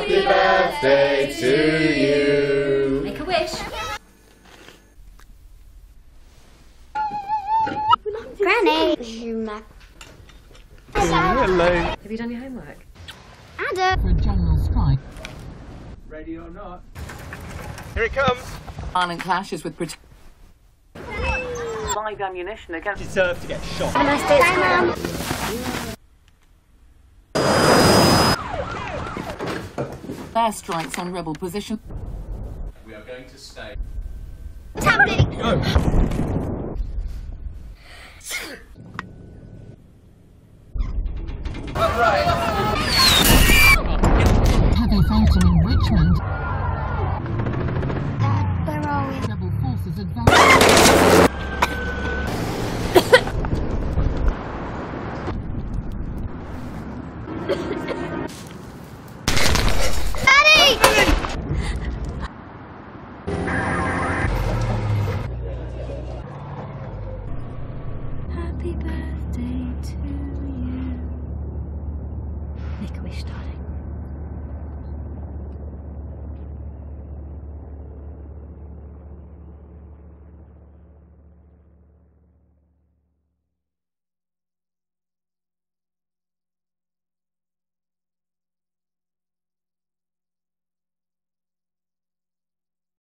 Happy birthday to you. Make a wish. Granny. Hello. Have you done your homework? Adam. For a general strike. Ready or not? Here it comes. Violent clashes with Live ammunition against. Deserve to get shot. Have a nice day at school. airstrikes on rebel position. We are going to stay. What's happening? Go. Heavy fighting in Richmond. Dad, where are we? Rebel forces advance. Happy birthday to you. Make a wish, darling.